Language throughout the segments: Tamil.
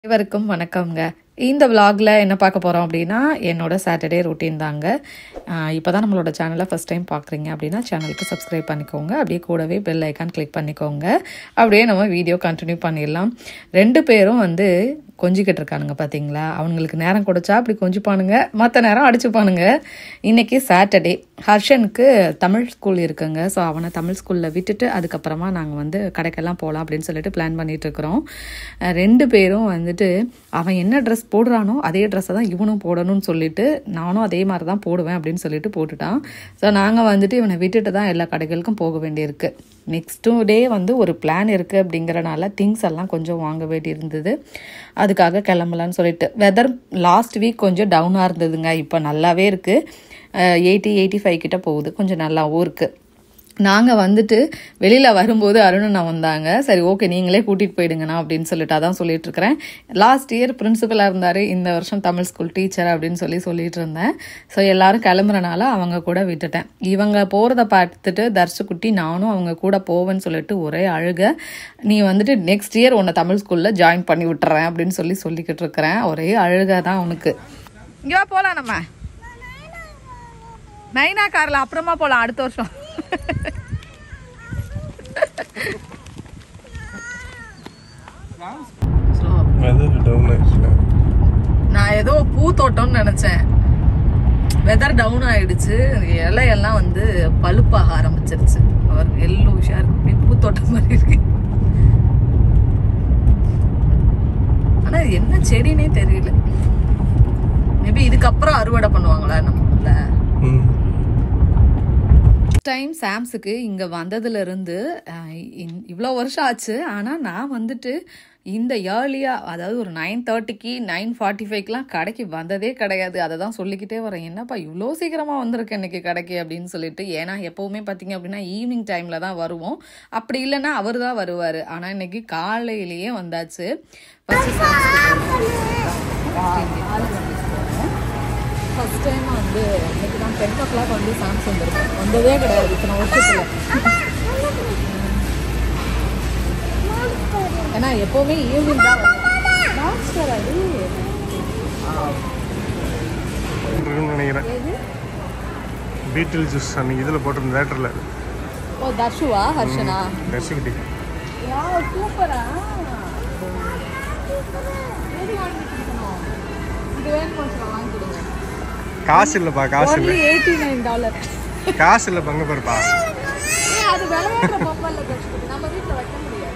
அனைவருக்கும் வணக்கம்ங்க. இந்த vlogல என்ன பார்க்க போறோம் அப்படின்னா என்னோட சாட்டர்டே ரொட்டீன் தாங்க. இப்போதான் நம்மளோட சேனலை ஃபர்ஸ்ட் டைம் பார்க்குறீங்க அப்படின்னா சேனலுக்கு சப்ஸ்கிரைப் பண்ணிக்கோங்க. அப்படியே கூடவே பெல் ஐக்கான் கிளிக் பண்ணிக்கோங்க. அப்படியே நம்ம வீடியோ கண்டினியூ பண்ணிடலாம். 2 பேரும் கொஞ்சிக்கிட்டு இருக்கானுங்க பார்த்தீங்களா. அவங்களுக்கு நேரம் கொடுத்தா அப்படி கொஞ்சிப்பானுங்க, மற்ற நேரம் அடிச்சுப்பானுங்க. இன்னைக்கு சாட்டர்டே. ஹர்ஷனுக்கு தமிழ் ஸ்கூல் இருக்குங்க. ஸோ அவனை தமிழ் ஸ்கூலில் விட்டுட்டு அதுக்கப்புறமா நாங்கள் கடைக்கெல்லாம் போகலாம் அப்படின்னு சொல்லிட்டு பிளான் பண்ணிட்டு இருக்கிறோம். 2 பேரும் அவன் என்ன ட்ரெஸ் போடுறானோ அதே ட்ரெஸ்ஸை தான் இவனும் போடணும்னு சொல்லிட்டு நானும் அதே மாதிரி தான் போடுவேன் அப்படின்னு சொல்லிட்டு போட்டுட்டான். ஸோ நாங்கள் இவனை விட்டுட்டு தான் எல்லா கடைகளுக்கும் போக வேண்டியிருக்கு. நெக்ஸ்ட் டே ஒரு பிளான் இருக்குது அப்படிங்கிறனால திங்ஸ் எல்லாம் கொஞ்சம் வாங்க வேண்டி இருந்தது. அதுக்காக கிளம்பலான்னு சொல்லிட்டு வெதர் லாஸ்ட் வீக் கொஞ்சம் டவுனாக இருந்ததுங்க. இப்போ நல்லாவே இருக்குது. 80-85 கிட்ட போகுது. கொஞ்சம் நல்லாவும் இருக்குது. நாங்கள் வெளியில் வரும்போது அருணண்ணா வந்தாங்க. சரி ஓகே நீங்களே கூட்டிகிட்டு போயிடுங்கண்ணா அப்படின்னு சொல்லிட்டு அதான் சொல்லிட்டு இருக்கிறேன். லாஸ்ட் இயர் பிரின்சிபலாக இருந்தார், இந்த வருஷம் தமிழ் ஸ்கூல் டீச்சர் அப்படின்னு சொல்லிட்டு இருந்தேன். ஸோ எல்லாரும் கிளம்புறனால அவங்க கூட விட்டுட்டேன். இவங்க போகிறத பார்த்துட்டு தர்ஷகுட்டி நானும் அவங்க கூட போவேன்னு சொல்லிட்டு ஒரே அழுக. நீ நெக்ஸ்ட் இயர் உன்னை தமிழ் ஸ்கூலில் ஜாயின் பண்ணி விட்டுறேன் அப்படின்னு சொல்லிக்கிட்டு இருக்கிறேன். ஒரே அழுக தான் அவனுக்கு. இங்கே போகலாம், நம்ம நைனா காரில் அப்புறமா போகலாம் அடுத்த வருஷம். நான் ஏதோ பூத்தோட்டம்னு நினைச்சேன். வெதர் டவுன் ஆயிடுச்சு. இலையெல்லாம் பழுப்பாக ஆரம்பிச்சிருச்சு. அவர் எல்லோ ஷேர் பூத்தோட்டம் மாதிரி இருக்கு. ஆனா என்ன செடினே தெரியல. மேபி இதுக்கப்புறம் அறுவடை பண்ணுவாங்களா நம்மள. டைம் சாம்ஸுக்கு இங்கே வந்ததுலேருந்து இவ்வளோ வருஷம் ஆச்சு. ஆனால் நான் இந்த ஏர்லியாக, அதாவது ஒரு 9:30க்கு 9:45க்கெலாம் கடைக்கு வந்ததே கிடையாது. அதை தான் சொல்லிக்கிட்டே வரேன், என்னப்பா இவ்வளோ சீக்கிரமாக வந்திருக்கேன் இன்றைக்கி கடைக்கு அப்படின்னு சொல்லிட்டு. ஏன்னா எப்போவுமே பார்த்தீங்க அப்படின்னா ஈவினிங் டைமில் தான் வருவோம். அப்படி இல்லைன்னா அவர் தான் வருவார். ஆனால் இன்றைக்கி காலையிலேயே வந்தாச்சு. ஃபர்ஸ்ட் டைம் இன்னைக்கு தான் 10 o'clock சாம்ஸ் வந்துருக்கேன். வந்ததே கிடையாது இத்தனை வருஷத்தில். ஏன்னா எப்போவுமே ஈவினிங் தான் மாஸ்டர் அது நினைக்கிறேன். பீட்டில் ஜூஸ் அன்னைக்கு இதில் போட்டிருந்த தேட்டரில். ஓ தர்ஷுவா ஹர்ஷனா தர்ஷகுட்டி. சூப்பரா. இது வேணும் கொஞ்சம் வாங்கி கொடுங்க. காசு இல்லப்பா, காசு இல்லை. $89. காசு இல்லை பங்கு பருப்பா. அது விளையாடுற பொம்மை இல்லை, நம்ம வீட்டில் வைக்க முடியாது.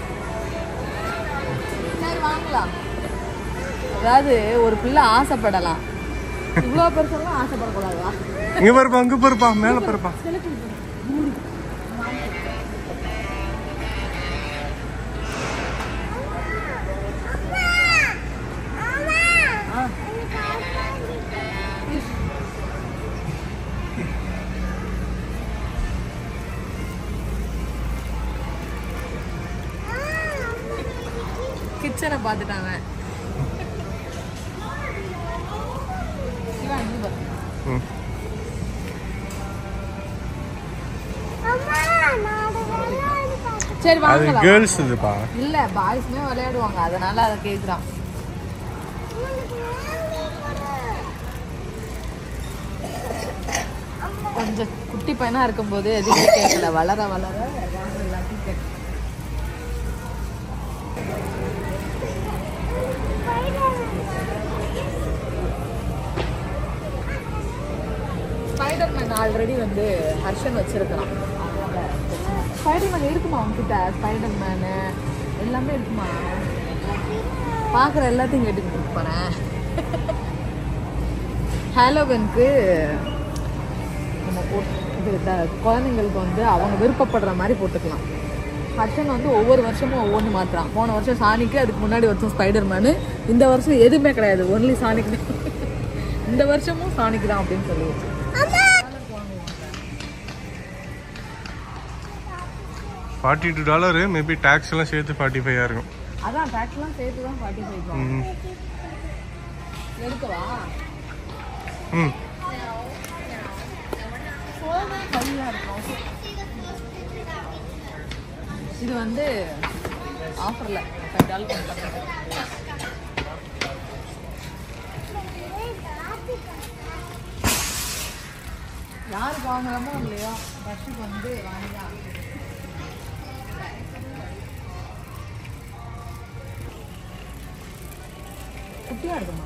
சரி வாங்கலாம். அதாவது ஒரு பிள்ளை ஆசைப்படலாம், இவ்வளோ பெருசெல்லாம் ஆசைப்படக்கூடாதா? இங்கே பருப்பா, அங்கே பருப்பா, மேலே பருப்பா. கிச்சனை பார்த்துட்டாங்க. சரி வாங்கலாம். கேர்ள்ஸ் இதுப்பா. இல்ல பாய்ஸ்மே விளையாடுவாங்க, அதனால அதை கேக்குறான். கொஞ்சம் குட்டி பையனா இருக்கும்போது எதுவுமே கேட்கல. வளர வளர எல்லாத்தையும் கேட்க. ஸ்பைடர்மேன் ஆல்ரெடி ஹர்ஷன் வச்சிருக்கிறான். ஸ்பைடர்மேன் இருக்குமா உங்ககிட்ட? ஸ்பைடர்மேனு எல்லாமே இருக்குமா? பார்க்குற எல்லாத்தையும் கேட்டுக்கிட்டு போகிறேன். ஹாலோவினுக்கு நம்ம குழந்தைங்களுக்கு அவங்க விருப்பப்படுற மாதிரி போட்டுக்கலாம். ஹர்ஷன் ஒவ்வொரு வருஷமும் ஒவ்வொன்று மாற்றுறான். போன வருஷம் சானிக்கு, அதுக்கு முன்னாடி வருஷம் ஸ்பைடர்மேனு, இந்த வருஷம் எதுவுமே கிடையாது, ஒன்லி சானிக்கு. இந்த வருஷமும் சானிக்கு தான் அப்படின்னு சொல்லிடுச்சு. $42. மேபி டாக்ஸ் எல்லாம் சேர்த்து 45 இருக்கும். அதான் டாக்ஸ் எல்லாம் சேர்த்து தான் 45. எடுக்கவா? இது ஆஃபரில் $5 யாருக்கு வாங்குறோமோ இல்லையோ பஸ்ஸுக்கு வந்து வாங்கிதான் குட்டியாக இருக்குமா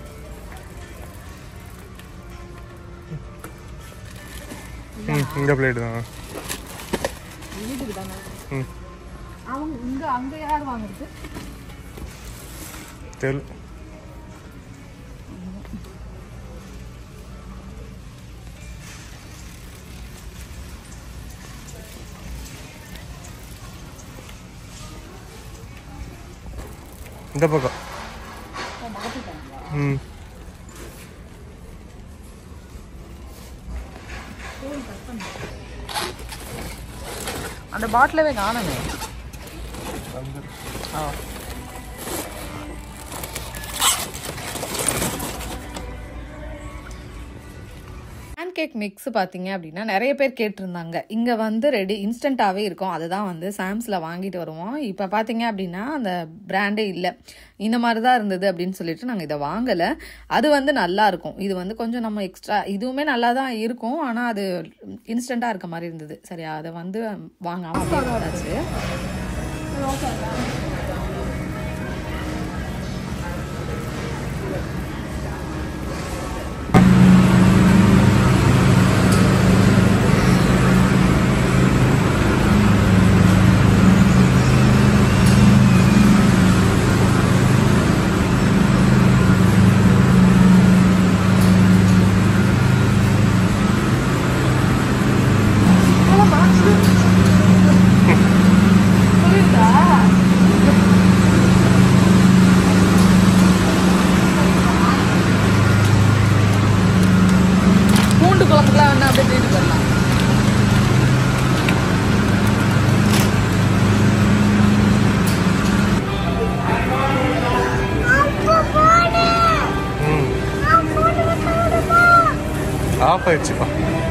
இந்த பிளேட் தான் வீட்டுக்கு தானே அவங்க அங்கே யார் வாங்குறது தெரியல. இந்த பக்கம் அந்த பாட்டிலவே காணுமே. பேன்கேக் மிக்ஸ் பார்த்தீங்க அப்படின்னா நிறைய பேர் கேட்டிருந்தாங்க. இங்கே வந்து ரெடி இன்ஸ்டண்ட்டாகவே இருக்கும். அதுதான் வந்து சாம்ஸில் வாங்கிட்டு வருவோம். இப்போ பார்த்தீங்க அப்படின்னா அந்த பிராண்டே இல்லை, இந்த மாதிரி தான் இருந்தது அப்படின்னு சொல்லிட்டு நாங்கள் இதை வாங்கலை. அது வந்து நல்லா இருக்கும். இது வந்து கொஞ்சம் நம்ம எக்ஸ்ட்ரா இதுவுமே நல்லா தான் இருக்கும், ஆனால் அது இன்ஸ்டண்ட்டாக இருக்க மாதிரி இருந்தது. சரி, அதை வந்து வாங்காமல் அப்படியே வந்தாச்சு. ஆஃப் ஆயிடுச்சுப்பா.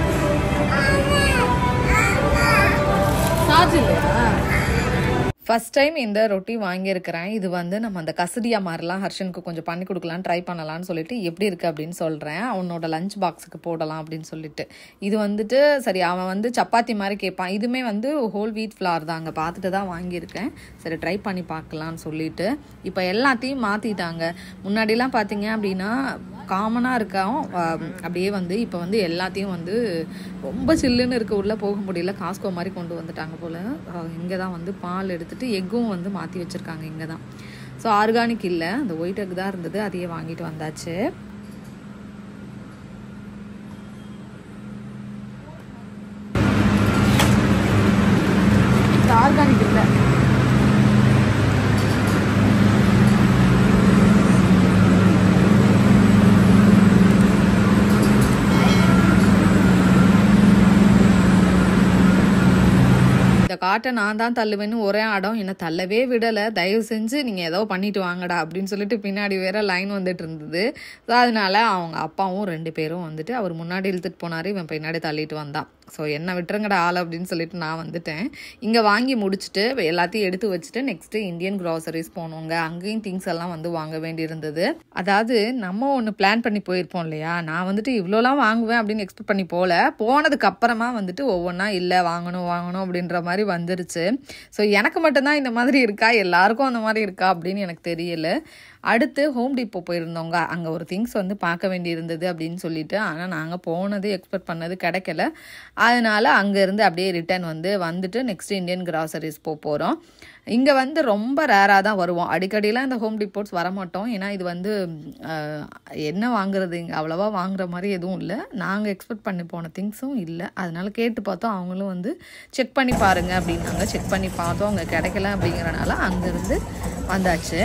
ஃபர்ஸ்ட் டைம் இந்த ரொட்டி வாங்கியிருக்கிறேன். இது வந்து நம்ம அந்த கசடியா மாதிரிலாம் ஹர்ஷனுக்கு கொஞ்சம் பண்ணி கொடுக்கலாம், ட்ரை பண்ணலான்னு சொல்லிட்டு எப்படி இருக்குது அப்படின்னு சொல்கிறேன். அவனோட லஞ்ச் பாக்ஸுக்கு போடலாம் அப்படின்னு சொல்லிட்டு. இது வந்துட்டு சரி, அவன் வந்து சப்பாத்தி மாதிரி கேட்பான். இதுவுமே வந்து ஹோல் வீட் ஃப்ளார் தான், அங்கே பார்த்துட்டு தான் வாங்கியிருக்கேன். சரி, ட்ரை பண்ணி பார்க்கலான்னு சொல்லிட்டு. இப்போ எல்லாத்தையும் மாற்றிட்டாங்க. முன்னாடிலாம் பார்த்தீங்க அப்படின்னா காமனாக இருக்கான், அப்படியே வந்து இப்போ வந்து எல்லாத்தையும் வந்து ரொம்ப சில்லுன்னு இருக்க உள்ளே போக முடியல, காஸ்கோ மாதிரி கொண்டு வந்துட்டாங்க போல். இங்கே தான் வந்து பால் எடுத்துகிட்டு எக்கும் வந்து மாற்றி வச்சுருக்காங்க இங்கே தான். ஸோ ஆர்கானிக் இல்லை, அந்த ஒயிட் எக் தான் இருந்தது, அதையே வாங்கிட்டு வந்தாச்சு. ஆர்கானிக் இல்லை. காட்டை நான் தான் தள்ளுவேன்னு ஒரே ஆடம், என்னை தள்ளவே விடலை. தயவு செஞ்சு நீங்கள் ஏதோ பண்ணிட்டு வாங்கடா அப்படின்னு சொல்லிட்டு பின்னாடி வேற லைன் வந்துட்டு இருந்தது. ஸோ அதனால அவங்க அப்பாவும் 2 பேரும் வந்துட்டு அவர் முன்னாடி இழுத்துட்டு போனார், இவன் பின்னாடி தள்ளிட்டு வந்தான். ஸோ என்ன விட்டுருங்கடா ஆள் அப்படின்னு சொல்லிட்டு நான் வந்துட்டேன். இங்கே வாங்கி முடிச்சுட்டு எல்லாத்தையும் எடுத்து வச்சுட்டு நெக்ஸ்ட்டு இந்தியன் க்ராசரிஸ் போனோங்க. அங்கேயும் திங்ஸ் எல்லாம் வந்து வாங்க வேண்டி இருந்தது. அதாவது நம்ம ஒன்று பிளான் பண்ணி போயிருப்போம் இல்லையா, நான் வந்துட்டு இவ்வளோலாம் வாங்குவேன் அப்படின்னு எக்ஸ்பெக்ட் பண்ணி போனதுக்கு அப்புறமா வந்துட்டு ஒவ்வொன்றா இல்லை வாங்கணும் அப்படின்ற மாதிரி வந்துருச்சு. ஸோ எனக்கு மட்டும்தான் இந்த மாதிரி இருக்கா, எல்லாருக்கும் அந்த மாதிரி இருக்கா அப்படின்னு எனக்கு தெரியல. அடுத்து ஹோம் டிப்போ போயிருந்தோங்க. அங்கே ஒரு திங்ஸ் வந்து பார்க்க வேண்டி இருந்தது அப்படின்னு சொல்லிட்டு, ஆனால் நாங்கள் போனது எக்ஸ்பெக்ட் பண்ணது கிடைக்கல. அதனால் அங்கேருந்து அப்படியே ரிட்டர்ன் வந்துட்டு நெக்ஸ்ட்டு இந்தியன் கிராசரிஸ் போகிறோம். இங்கே வந்து ரொம்ப ரேராக தான் வருவோம், அடிக்கடிலாம் இந்த ஹோம் டிப்போட்ஸ் வரமாட்டோம். ஏன்னா இது வந்து என்ன வாங்குறது, இங்கே அவ்வளோவா வாங்குற மாதிரி எதுவும் இல்லை, நாங்கள் எக்ஸ்பெக்ட் பண்ணி போன திங்ஸும் இல்லை. அதனால கேட்டு பார்த்தோம், அவங்களும் வந்து செக் பண்ணி பாருங்கள் அப்படின்னாங்க. செக் பண்ணி பார்த்தோம், அங்கே கிடைக்கல அப்படிங்கிறனால அங்கேருந்து வந்தாச்சு.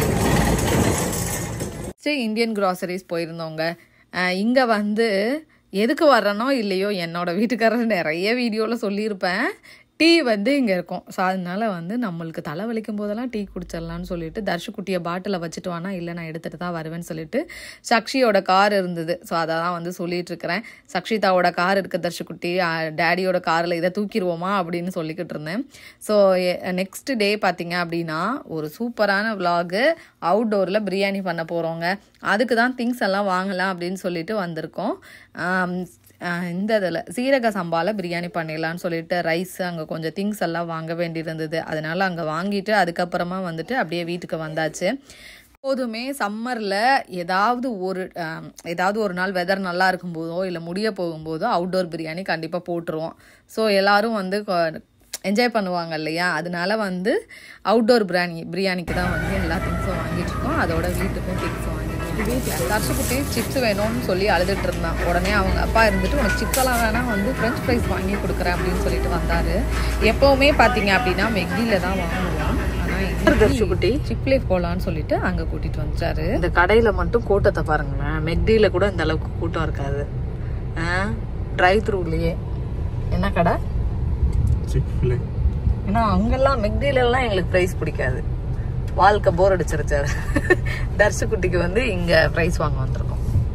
இந்தியன் கிராசரிஸ் போயிருந்தோங்க. இங்கே வந்து எதுக்கு வர்றனோ இல்லையோ என்னோடய வீட்டுக்காரர் நிறைய வீடியோவில் சொல்லியிருப்பேன், டீ வந்து இங்கே இருக்கும். ஸோ அதனால வந்து நம்மளுக்கு தலை வலிக்கும் போதெல்லாம் டீ குடிச்சிடலான்னு சொல்லிட்டு தர்ஷுக்குட்டியை பாட்டில் வச்சுட்டு வானா, இல்லை நான் எடுத்துகிட்டு தான் வருவேன்னு சொல்லிட்டு சக்ஷியோட கார் இருந்தது. ஸோ அதை தான் வந்து சொல்லிட்டு இருக்கிறேன். சக்ஷிதாவோட கார் இருக்குது தர்ஷுக்குட்டி, டேடியோட காரில் இதை தூக்கிடுவோமா அப்படின்னு சொல்லிக்கிட்டு இருந்தேன். ஸோ நெக்ஸ்ட் டே பார்த்தீங்க அப்படின்னா ஒரு சூப்பரான விலாகு, அவுட்டோரில் பிரியாணி பண்ண போகிறோங்க. அதுக்கு தான் திங்ஸ் எல்லாம் வாங்கலாம் அப்படின்னு சொல்லிட்டு வந்திருக்கோம். இந்த இதில் சீரக சம்பாவில் பிரியாணி பண்ணிடலான்னு சொல்லிட்டு ரைஸ் அங்கே கொஞ்சம் திங்ஸ் எல்லாம் வாங்க வேண்டியிருந்தது. அதனால் அங்கே வாங்கிட்டு அதுக்கப்புறமா வந்துட்டு அப்படியே வீட்டுக்கு வந்தாச்சு. எப்போதுமே சம்மரில் ஏதாவது ஒரு நாள் வெதர் நல்லா இருக்கும்போதோ இல்லை முடிய போகும்போதோ அவுட்டோர் பிரியாணி கண்டிப்பாக போட்டுருவோம். ஸோ எல்லோரும் வந்து என்ஜாய் பண்ணுவாங்க இல்லையா, அதனால வந்து அவுட்டோர் பிரியாணிக்கு தான் வந்து எல்லா திங்ஸும் வாங்கிட்டு இருக்கோம். அதோட வீட்டுக்கும் திங்ஸும் வாங்கிட்டு வீட்டில் தர்ஷுக்குட்டி சிப்ஸ் வேணும்னு சொல்லி அழுதுட்டு இருந்தான். உடனே அவங்க அப்பா இருந்துட்டு உனக்கு சிப்ஸெல்லாம் வேணால் வந்து ஃப்ரெஞ்ச் ஃப்ரைஸ் வாங்கி கொடுக்குறேன் அப்படின்னு சொல்லிட்டு வந்தார். எப்போவுமே பார்த்தீங்க அப்படின்னா மெக்டியில் தான் வாங்குவோம். ஆனால் தர்ஷுக்குட்டி சிப்லே போகலான்னு சொல்லிட்டு அங்கே கூட்டிகிட்டு வந்துட்டாரு. இந்த கடையில் மட்டும் கூட்டத்தை பாருங்களேன், மெக்டியில் கூட இந்த அளவுக்கு கூட்டம் இருக்காது. ட்ரைவ் த்ரூலேயே என்ன கடை, ஏன்னா அங்கெல்லாம் மெக்டிலெல்லாம் எங்களுக்கு ப்ரைஸ் பிடிக்காது, வாழ்க்கை போர் அடிச்சிருச்சாரு. தர்ஷுக்குட்டிக்கு வந்து இங்க பிரைஸ் வாங்க வந்திருக்கோம்.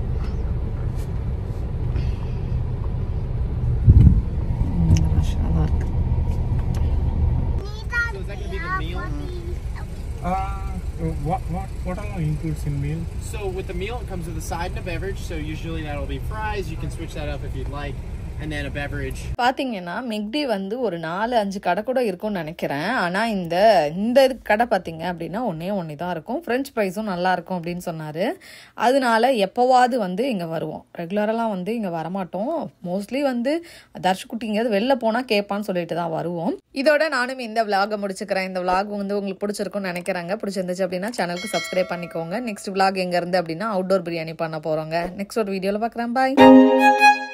What all includes in meal? So with the meal, it comes with a side and a beverage. So usually that'll be fries. You can switch that up if you'd like. And then a beverage. பார்த்தீங்கன்னா மெக்டி வந்து ஒரு 4-5 கடை கூட இருக்கும்னு நினைக்கிறேன். ஆனால் இந்த கடை பார்த்தீங்க அப்படின்னா ஒன்று தான் இருக்கும். ஃப்ரெஞ்ச் ஃப்ரைஸும் நல்லா இருக்கும் அப்படின்னு சொன்னார். அதனால எப்போவாது வந்து இங்கே வருவோம், ரெகுலரெலாம் வந்து இங்கே வரமாட்டோம். மோஸ்ட்லி வந்து தர்ஷுக்குட்டிங்கிறது வெளில போனால் கேட்பான்னு சொல்லிட்டு தான் வருவோம். இதோட நானும் இந்த விலாகை முடிச்சுக்கிறேன். இந்த விலாக் வந்து உங்களுக்கு பிடிச்சிருக்கும்னு நினைக்கிறாங்க. பிடிச்சிருந்துச்சு அப்படின்னா சேனலுக்கு சப்ஸ்கிரைப் பண்ணிக்கோங்க. நெக்ஸ்ட் விலாக் எங்கே இருந்து அப்படின்னா அவுட்டோர் பிரியாணி பண்ண போகிறோங்க. நெக்ஸ்ட் ஒரு வீடியோவில் பார்க்குறேன். பாய்.